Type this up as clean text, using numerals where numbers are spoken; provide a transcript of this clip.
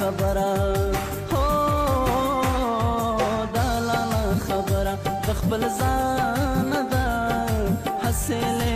خبره هو دا لالا خبره د خپل ځان ده حاصله